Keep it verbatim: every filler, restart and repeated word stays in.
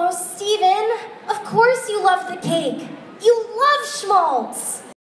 Oh, Steven, of course you love the cake. You love schmaltz.